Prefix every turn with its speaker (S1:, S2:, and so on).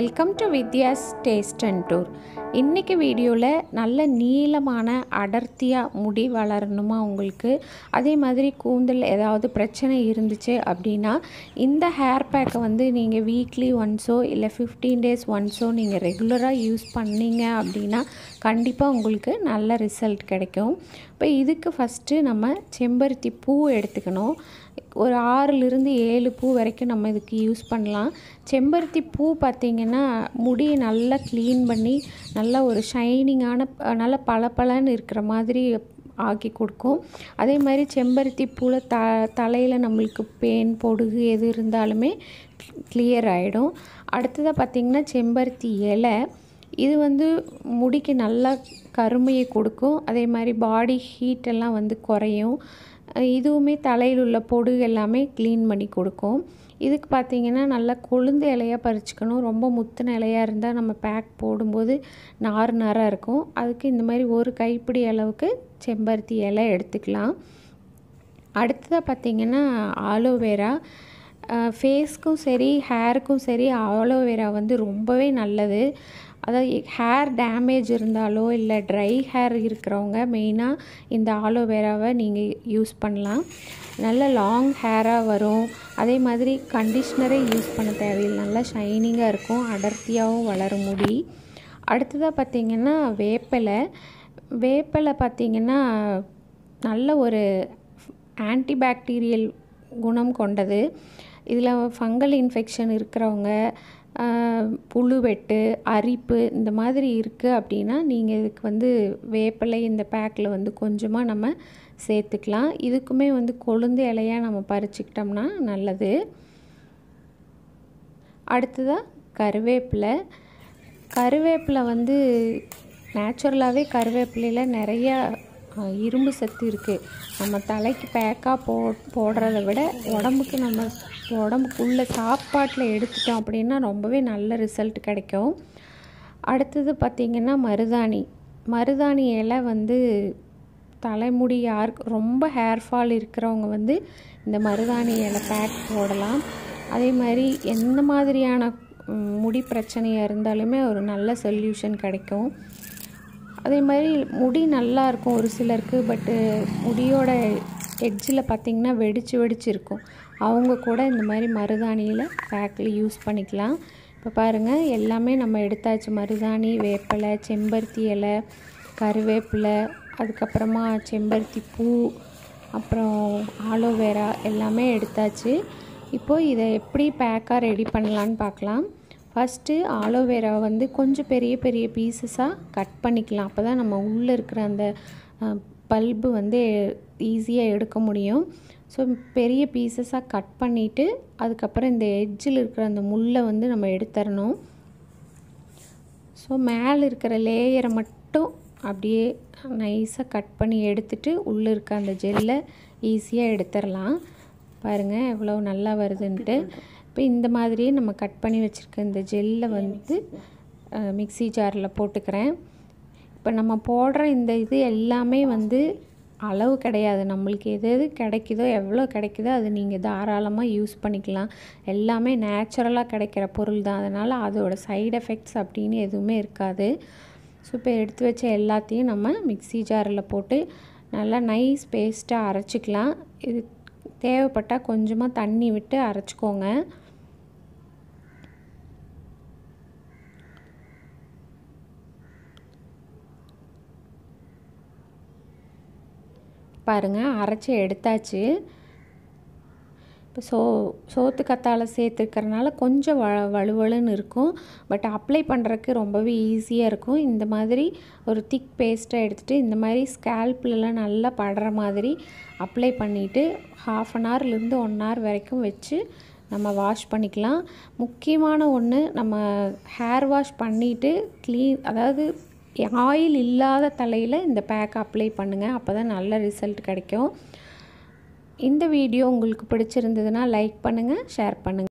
S1: Welcome to Vidya's taste and tour. இன்றைக்கி வீடியோவில் நல்ல நீளமான அடர்த்தியாக முடி வளரணுமா உங்களுக்கு, அதே மாதிரி கூந்தல் ஏதாவது பிரச்சனை இருந்துச்சு அப்படின்னா இந்த ஹேர் பேக்கை நீங்கள் வீக்லி ஒன்ஸோ இல்லை 15 டேஸ் ஒன்ஸோ நீங்கள் ரெகுலராக யூஸ் பண்ணீங்க அப்படின்னா கண்டிப்பாக உங்களுக்கு நல்ல ரிசல்ட் கிடைக்கும். இப்போ இதுக்கு ஃபஸ்ட்டு நம்ம செம்பருத்தி பூ எடுத்துக்கணும். ஒரு 6லிருந்து 7 பூ வரைக்கும் நம்ம இதுக்கு யூஸ் பண்ணலாம். செம்பருத்தி பூ பார்த்திங்கன்னா முடியை நல்லா க்ளீன் பண்ணி நல்லா ஒரு ஷைனிங்கான நல்லா பளபளன்னு இருக்கிற மாதிரி ஆக்கி கொடுக்கும். அதே மாதிரி செம்பருத்தி பூவில் தலையில் நம்மளுக்கு பேன் பொடுகு எது இருந்தாலுமே கிளியர் ஆகிடும். அடுத்ததாக பார்த்திங்கன்னா செம்பருத்தி இலை, இது முடிக்கு நல்லா கருமையை கொடுக்கும். அதே மாதிரி பாடி ஹீட்டெல்லாம் குறையும். இதுவுமே தலையில் உள்ள பொடுகு எல்லாமே க்ளீன் பண்ணி கொடுக்கும். இதுக்கு பார்த்திங்கன்னா நல்லா கொழுந்து இலையாக பறிச்சுக்கணும். ரொம்ப முத்தின இலையாக இருந்தால் நம்ம பேக் போடும்போது நாராக இருக்கும். அதுக்கு இந்த மாதிரி ஒரு கைப்பிடி அளவுக்கு செம்பருத்தி இலை எடுத்துக்கலாம். அடுத்ததாக பார்த்திங்கன்னா ஆலோவேரா. ஃபேஸ்க்கும் சரி ஹேருக்கும் சரி ஆலோவேரா ரொம்பவே நல்லது. அதாவது ஹேர் டேமேஜ் இருந்தாலோ இல்லை ட்ரை ஹேர் இருக்கிறவங்க மெயினாக இந்த ஆலோவேராவை நீங்கள் யூஸ் பண்ணலாம். நல்ல லாங் ஹேராக வரும். அதே மாதிரி கண்டிஷ்னரே யூஸ் பண்ண தேவையில்லை, நல்லா ஷைனிங்காக இருக்கும், அடர்த்தியாகவும் வளரும் முடி. அடுத்ததாக பார்த்திங்கன்னா வேப்பிலை பார்த்திங்கன்னா நல்ல ஒரு ஆன்டிபாக்டீரியல் குணம் கொண்டது. இதில் ஃபங்கல் இன்ஃபெக்ஷன் இருக்கிறவங்க, புழுவெட்டு, அரிப்பு இந்த மாதிரி இருக்குது அப்படின்னா நீங்கள் இதுக்கு வேப்பிலை இந்த பேக்கில் கொஞ்சமாக நம்ம சேர்த்துக்கலாம். இதுக்குமே கொழுந்து இலையாக நம்ம பறிச்சுக்கிட்டோம்னா நல்லது. அடுத்ததாக கருவேப்பிலை நேச்சுரலாகவே கருவேப்பிலையில் நிறையா இரும்பு சத்து இருக்குது. நம்ம தலைக்கு பேக்காக போடுறத விட உடம்புக்குள்ள சாப்பாட்டில் எடுத்துட்டோம் அப்படின்னா ரொம்பவே நல்ல ரிசல்ட் கிடைக்கும். அடுத்தது பார்த்திங்கன்னா மருதாணி இலை தலைமுடி யாருக்கு ரொம்ப ஹேர் ஃபால் இருக்கிறவங்க இந்த மருதாணி இலை பேக் போடலாம். அதே மாதிரி எந்த மாதிரியான முடி பிரச்சனையாக இருந்தாலுமே ஒரு நல்ல சொல்யூஷன் கிடைக்கும். அதே மாதிரி முடி நல்லா இருக்கும் ஒரு சிலருக்கு, பட்டு முடியோட எட்ஜில் பார்த்திங்கன்னா வெடிச்சு இருக்கும். அவங்க கூட இந்த மாதிரி மருதாணியில் பேக்கில் யூஸ் பண்ணிக்கலாம். இப்போ பாருங்கள், எல்லாமே நம்ம எடுத்தாச்சு. மருதாணி, வேப்பிலை, செம்பருத்தி இலை, கருவேப்பிலை, அதுக்கப்புறமா செம்பருத்தி பூ, அப்புறம் ஆலோவேரா எல்லாமே எடுத்தாச்சு. இப்போது இதை எப்படி பேக்காக ரெடி பண்ணலான்னு பார்க்கலாம். ஃபஸ்ட்டு ஆலோவேரா கொஞ்சம் பெரிய பெரிய பீசஸாக கட் பண்ணிக்கலாம். அப்போ தான் நம்ம உள்ளே இருக்கிற அந்த பல்பு ஈஸியாக எடுக்க முடியும். ஸோ பெரிய பீசஸாக கட் பண்ணிவிட்டு அதுக்கப்புறம் இந்த எட்ஜில் இருக்கிற அந்த முள்ளை நம்ம எடுத்துடணும். ஸோ மேலே இருக்கிற லேயரை மட்டும் அப்படியே நைஸாக கட் பண்ணி எடுத்துட்டு உள்ளே இருக்க அந்த ஜெல்லை ஈஸியாக எடுத்துடலாம். பாருங்கள் எவ்வளோ நல்லா வருதுன்ட்டு. இப்போ இந்த மாதிரியே நம்ம கட் பண்ணி வச்சுருக்க இந்த ஜெல்லை மிக்ஸி ஜாரில் போட்டுக்கிறேன். இப்போ நம்ம போடுற இந்த இது எல்லாமே அளவு கிடையாது. நம்மளுக்கு எது கிடைக்குதோ எவ்வளோ கிடைக்குதோ அது நீங்கள் தாராளமாக யூஸ் பண்ணிக்கலாம். எல்லாமே நேச்சுரலாக கிடைக்கிற பொருள் தான். அதனால் அதோட சைடு எஃபெக்ட்ஸ் அப்படின்னு எதுவுமே இருக்காது. ஸோ இப்போ எடுத்து வச்ச எல்லாத்தையும் நம்ம மிக்ஸி ஜாரில் போட்டு நல்லா நைஸ் பேஸ்ட்டாக அரைச்சிக்கலாம். இது தேவைப்பட்டால் கொஞ்சமாக தண்ணி விட்டு அரைச்சிக்கோங்க. பாருங்கள், அரைச்சி எடுத்தாச்சு. இப்போ சோத்து கத்தாழை சேர்த்துக்கிறனால கொஞ்சம் வலுவலுன்னு இருக்கும், பட் அப்ளை பண்ணுறதுக்கு ரொம்பவே ஈஸியாக இருக்கும். இந்த மாதிரி ஒரு திக் பேஸ்ட்டாக எடுத்துகிட்டு இந்த மாதிரி ஸ்கேல்ப்லலாம் நல்லா படுற மாதிரி அப்ளை பண்ணிவிட்டு 1/2 ஹவர்லேருந்து 1 ஹவர் வரைக்கும் வச்சு நம்ம வாஷ் பண்ணிக்கலாம். முக்கியமான ஒன்று, நம்ம ஹேர் வாஷ் பண்ணிவிட்டு அதாவது ஆயில் இல்லாத தலையில் இந்த பேக் அப்ளை பண்ணுங்கள். அப்போ தான் நல்ல ரிசல்ட் கிடைக்கும். இந்த வீடியோ உங்களுக்கு பிடிச்சிருந்ததுன்னா லைக் பண்ணுங்கள், ஷேர் பண்ணுங்கள்.